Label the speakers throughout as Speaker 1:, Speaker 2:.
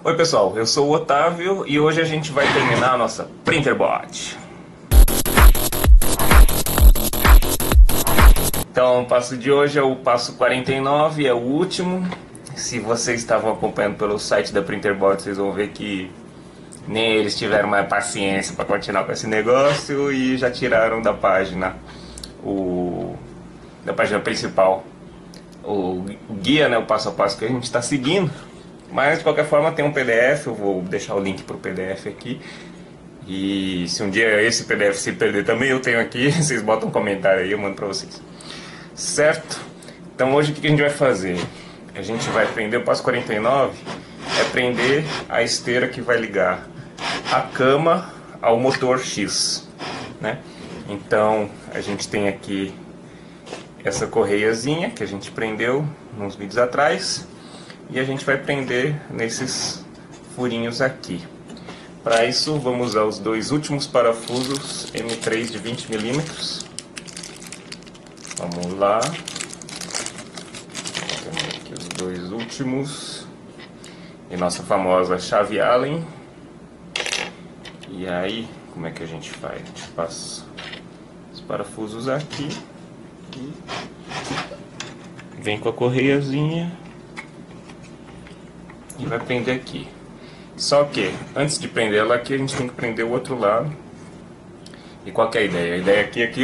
Speaker 1: Oi pessoal, eu sou o Otávio e hoje a gente vai terminar a nossa Printerbot. Então o passo de hoje é o passo 49, é o último. Se vocês estavam acompanhando pelo site da Printerbot, vocês vão ver que nem eles tiveram mais paciência para continuar com esse negócio e já tiraram da página da página principal o guia, né, o passo a passo que a gente está seguindo. Mas de qualquer forma tem um PDF, eu vou deixar o link para o PDF aqui. E se um dia esse PDF se perder também, eu tenho aqui, vocês botam um comentário aí, eu mando para vocês. Certo? Então hoje o que a gente vai fazer? A gente vai prender o passo 49, é prender a esteira que vai ligar a cama ao motor X, né? Então a gente tem aqui essa correiazinha que a gente prendeu uns vídeos atrás. E a gente vai prender nesses furinhos aqui. Para isso vamos usar os dois últimos parafusos M3 de 20 mm. Vamos lá. Temos aqui os dois últimos. E nossa famosa chave Allen. E aí, como é que a gente faz? A gente passa os parafusos aqui. E vem com a correiazinha. E vai prender aqui. Só que, antes de prender ela aqui, a gente tem que prender o outro lado. E qual que é a ideia? A ideia aqui é que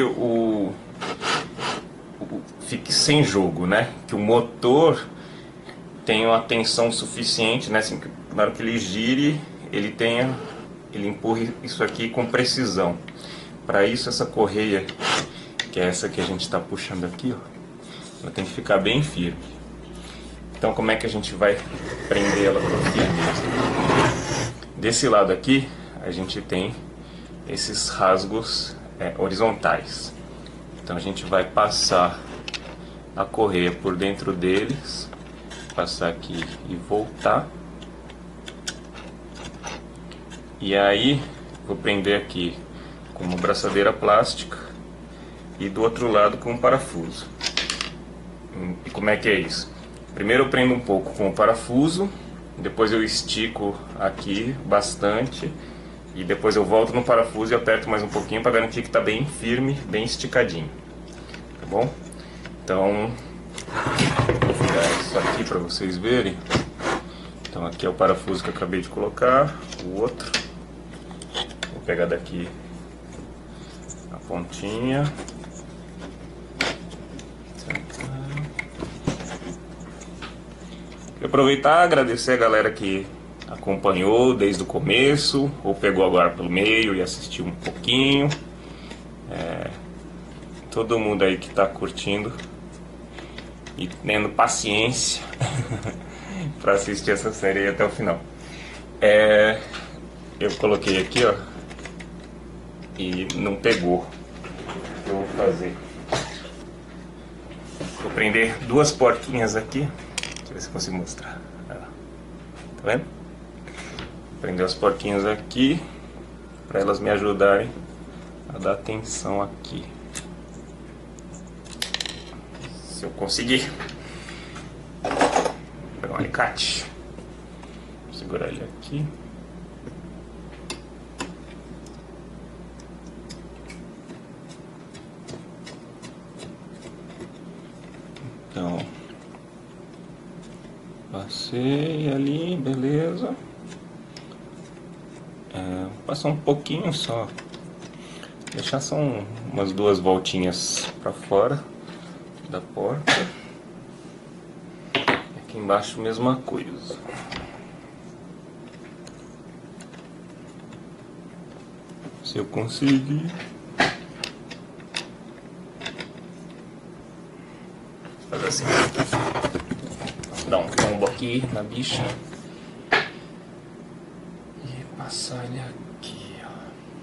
Speaker 1: fique sem jogo, né? Que o motor tenha uma tensão suficiente, né? Assim, que na hora que ele gire, ele empurre isso aqui com precisão. Para isso, essa correia, que é essa que a gente está puxando aqui, ó, ela tem que ficar bem firme. Então como é que a gente vai prender ela com firmeza? Desse lado aqui a gente tem esses rasgos horizontais. Então a gente vai passar a correia por dentro deles, passar aqui e voltar. E aí vou prender aqui com uma braçadeira plástica e do outro lado com um parafuso. E como é que é isso? Primeiro eu prendo um pouco com o parafuso, depois eu estico aqui bastante e depois eu volto no parafuso e aperto mais um pouquinho para garantir que está bem firme, bem esticadinho, tá bom? Então, vou virar isso aqui para vocês verem. Então aqui é o parafuso que eu acabei de colocar, o outro. Vou pegar daqui a pontinha. Aproveitar e agradecer a galera que acompanhou desde o começo ou pegou agora pelo meio e assistiu um pouquinho. Todo mundo aí que está curtindo e tendo paciência para assistir essa série aí até o final. Eu coloquei aqui, ó, e não pegou. O que eu vou fazer? Vou prender duas porquinhas aqui. Deixa eu ver se consigo mostrar. Tá vendo? Vou prender os porquinhos aqui para elas me ajudarem a dar tensão aqui. Se eu conseguir. Vou pegar um alicate. Vou segurar ele aqui. Então, passei ali, beleza. Passar um pouquinho só. Deixar só umas duas voltinhas para fora da porta. Aqui embaixo mesma coisa. Se eu conseguir. Fazer assim. Dar um tombo aqui na bicha e passar ele aqui, ó.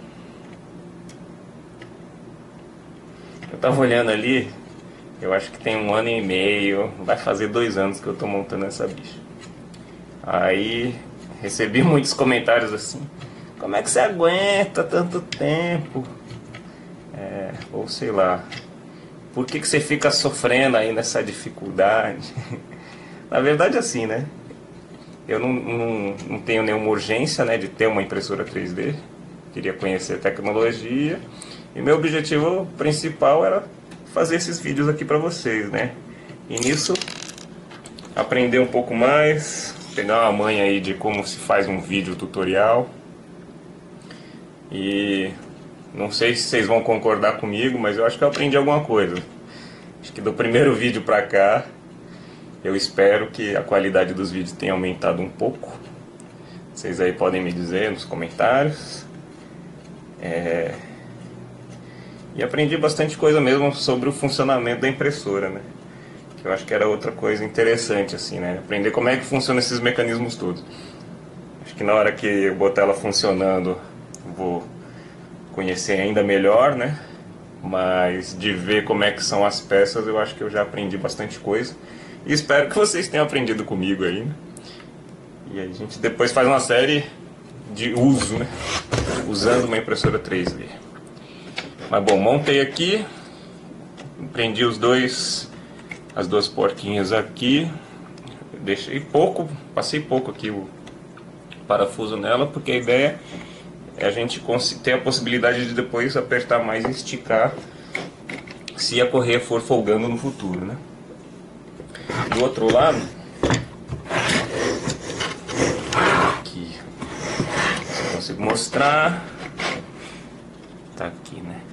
Speaker 1: Eu tava olhando ali, eu acho que tem 1 ano e meio, vai fazer 2 anos que eu tô montando essa bicha. Aí recebi muitos comentários assim: como é que você aguenta tanto tempo? Ou sei lá, por que você fica sofrendo aí nessa dificuldade? Na verdade, assim, né? Eu não tenho nenhuma urgência, né, de ter uma impressora 3D. Queria conhecer a tecnologia. E meu objetivo principal era fazer esses vídeos aqui para vocês, né? E nisso, aprender um pouco mais, pegar uma manha aí de como se faz um vídeo tutorial. E não sei se vocês vão concordar comigo, mas eu acho que eu aprendi alguma coisa. Acho que do primeiro vídeo pra cá, eu espero que a qualidade dos vídeos tenha aumentado um pouco. Vocês aí podem me dizer nos comentários. E aprendi bastante coisa mesmo sobre o funcionamento da impressora, né? Que eu acho que era outra coisa interessante, assim, né? Aprender como é que funcionam esses mecanismos todos. Acho que na hora que eu botar ela funcionando, eu vou conhecer ainda melhor, né? Mas de ver como é que são as peças, eu acho que eu já aprendi bastante coisa. E espero que vocês tenham aprendido comigo aí, né? E aí a gente depois faz uma série de uso, né? Usando uma impressora 3D. Mas bom, montei aqui, prendi as duas porquinhas aqui, deixei pouco, passei pouco aqui o parafuso nela, porque a ideia é a gente ter a possibilidade de depois apertar mais e esticar se a correia for folgando no futuro, né? Do outro lado, aqui, se eu consigo mostrar, tá aqui, né?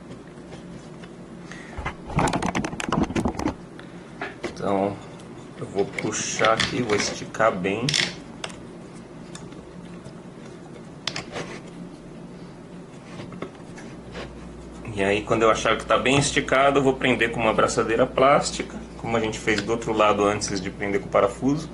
Speaker 1: Então, eu vou puxar aqui, vou esticar bem. E aí, quando eu achar que está bem esticado, eu vou prender com uma abraçadeira plástica, como a gente fez do outro lado antes de prender com o parafuso.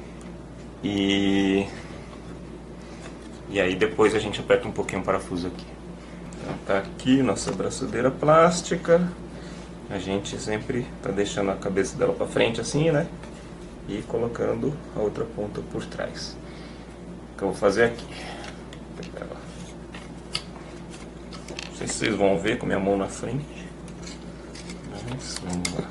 Speaker 1: E aí depois a gente aperta um pouquinho o parafuso aqui. Então tá aqui nossa abraçadeira plástica. A gente sempre tá deixando a cabeça dela para frente assim, né? E colocando a outra ponta por trás. O que eu vou fazer aqui? Vou pegar ela. Não sei se vocês vão ver com minha mão na frente. Mas vamos lá.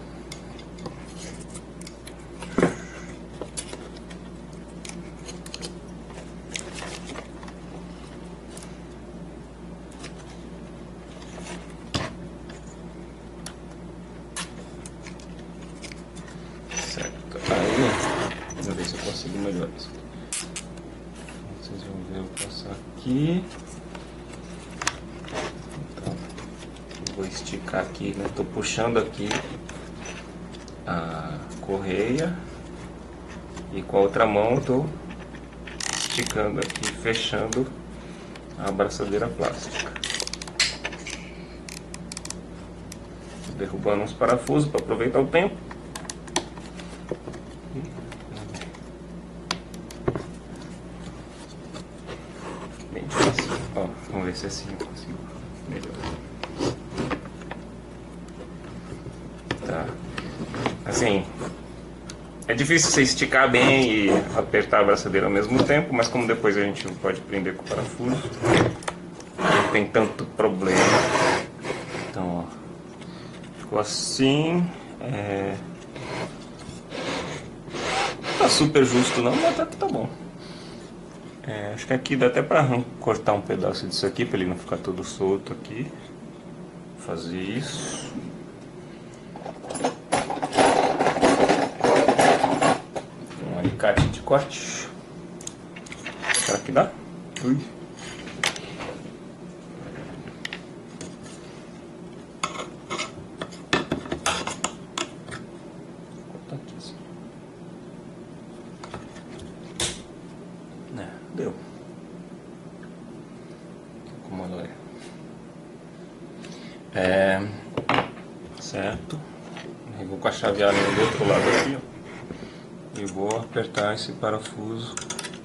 Speaker 1: Vamos ver se eu consigo melhor isso. Vocês vão ver eu passar aqui. Então, eu vou esticar aqui, né? Estou puxando aqui a correia e com a outra mão estou esticando aqui, fechando a abraçadeira plástica. Derrubando uns parafusos para aproveitar o tempo. Bem difícil. Ó, vamos ver se assim eu consigo melhorar. Tá. Assim, é difícil você esticar bem e apertar a abraçadeira ao mesmo tempo, mas como depois a gente pode prender com o parafuso, não tem tanto problema. Então, ó, ficou assim. Tá super justo não, mas até que tá bom. Acho que aqui dá até pra cortar um pedaço disso aqui, pra ele não ficar todo solto aqui. Fazer isso. Um alicate de corte. Será que dá? Ui. Deu. Como ela é. Certo. Eu vou com a chaveada do outro lado aqui, ó. E vou apertar esse parafuso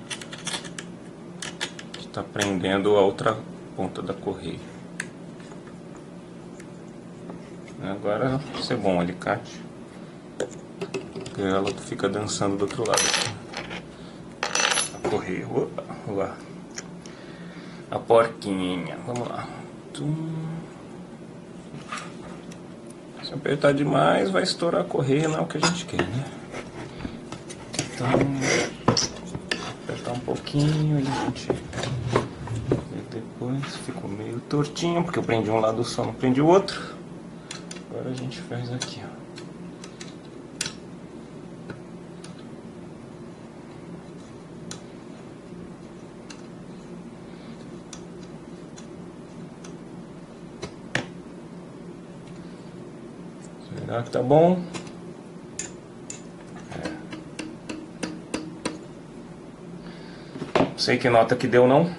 Speaker 1: que está prendendo a outra ponta da correia. Agora vai ser bom o alicate, porque ela fica dançando do outro lado aqui. Correia, opa, a porquinha, vamos lá. Se apertar demais vai estourar a correia, não é o que a gente quer, né? Então, pouquinho e a gente... E depois ficou meio tortinho, porque eu prendi um lado só, não prendi o outro. Agora a gente faz aqui, ó. Será que tá bom? Não sei que nota que deu não.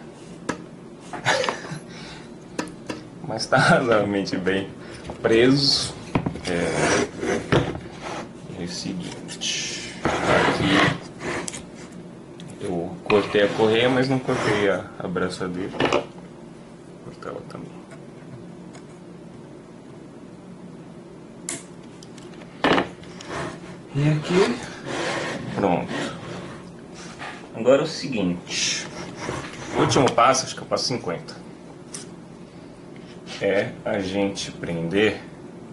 Speaker 1: Mas tá razoavelmente bem preso. É o seguinte, aqui eu cortei a correia, mas não cortei a abraçadeira. Vou cortar ela também. E aqui, pronto. Agora é o seguinte, o último passo, acho que é o passo 50, é a gente prender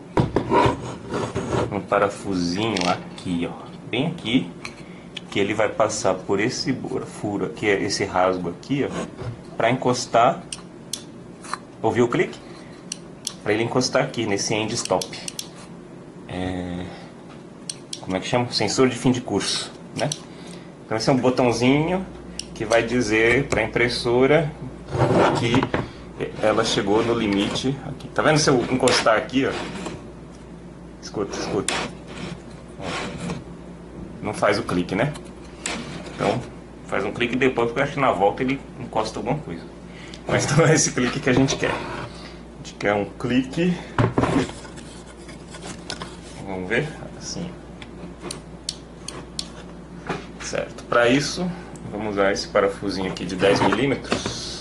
Speaker 1: um parafusinho aqui, ó, bem aqui, que ele vai passar por esse furo aqui, esse rasgo aqui, ó, para encostar. Ouviu o clique? Para ele encostar aqui nesse end stop. Como é que chama? Sensor de fim de curso, né? Então esse é um botãozinho que vai dizer para a impressora que ela chegou no limite aqui. Tá vendo? Se eu encostar aqui, ó, escuta, escuta, não faz o clique, né? Então faz um clique e depois, porque eu acho que na volta ele encosta alguma coisa. Mas não é esse clique que a gente quer. A gente quer um clique, vamos ver, assim. Certo, para isso vamos usar esse parafusinho aqui de 10 milímetros,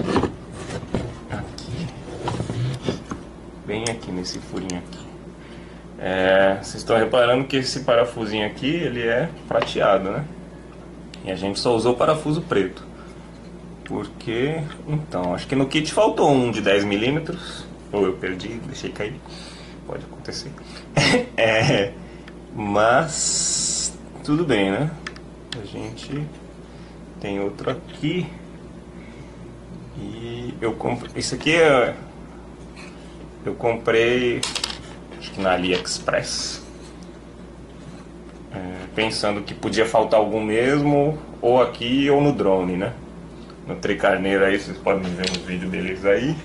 Speaker 1: aqui, bem aqui nesse furinho aqui. Vocês estão reparando que esse parafusinho aqui ele é prateado, né? E a gente só usou parafuso preto, porque, então, acho que no kit faltou um de 10 milímetros, ou eu perdi, deixei cair, pode acontecer. Mas tudo bem, né? A gente tem outro aqui e eu comprei, isso aqui eu comprei, acho que na AliExpress, pensando que podia faltar algum mesmo, ou aqui ou no drone, né? No Tricarneiro aí, vocês podem ver nos vídeos deles aí.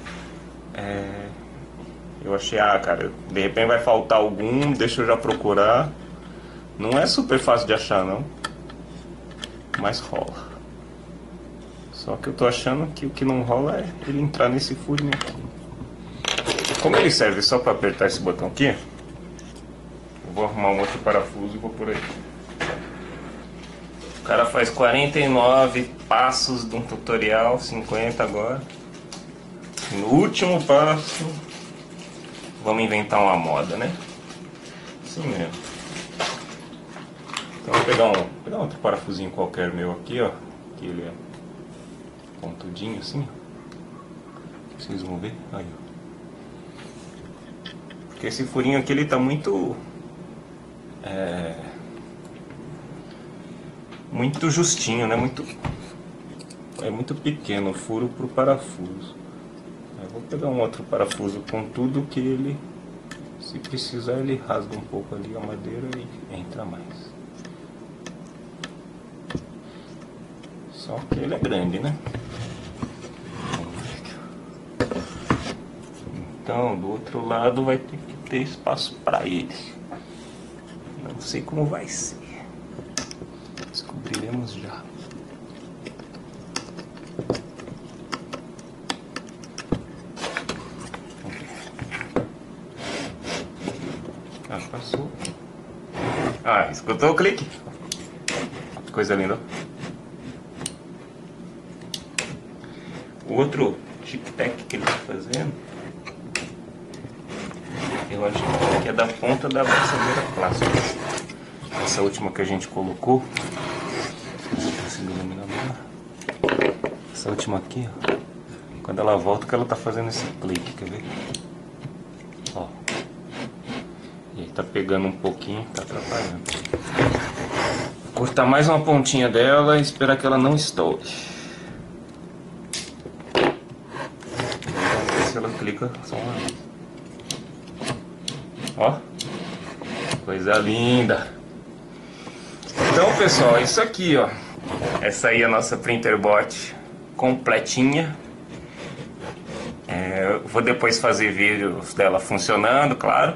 Speaker 1: Eu achei, cara, de repente vai faltar algum, deixa eu já procurar. Não é super fácil de achar não, mas rola. Só que eu tô achando que o que não rola é ele entrar nesse furinho aqui. Como ele serve só para apertar esse botão aqui, eu vou arrumar um outro parafuso e vou por aí. O cara faz 49 passos de um tutorial, 50 agora. No último passo, vamos inventar uma moda, né? Assim mesmo. Então vou pegar outro parafusinho qualquer meu aqui, ó. Que ele é pontudinho assim, ó. Vocês vão ver, aí, ó. Porque esse furinho aqui ele tá muito muito justinho, né? É muito pequeno o furo pro parafuso. Eu vou pegar um outro parafuso com tudo que ele, se precisar, ele rasga um pouco ali a madeira e entra mais. Só que ele é grande, né? Então, do outro lado vai ter que ter espaço para ele. Não sei como vai ser. Descobriremos já. Passou. Escutou o clique? Que coisa linda. O outro tic-tac que ele está fazendo, eu acho que é da ponta da abraçadeira plástica. Essa última que a gente colocou, essa última aqui, ó, quando ela volta que ela tá fazendo esse clique, quer ver? Ó. E aí tá pegando um pouquinho, tá atrapalhando. cortar mais uma pontinha dela e esperar que ela não estoure. Vamos ver se ela clica só uma vez. Ó, coisa linda. Então, pessoal, é isso aqui, ó. Essa aí é a nossa printer bot completinha. Vou depois fazer vídeos dela funcionando, claro.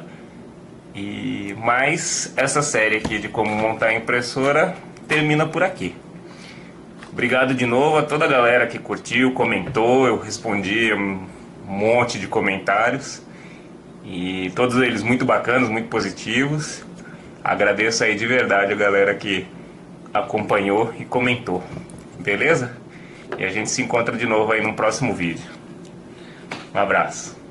Speaker 1: Mas essa série aqui de como montar a impressora termina por aqui. Obrigado de novo a toda a galera que curtiu, comentou. Eu respondi um monte de comentários e todos eles muito bacanas, muito positivos. Agradeço aí de verdade a galera que acompanhou e comentou. Beleza? E a gente se encontra de novo aí no próximo vídeo. Um abraço.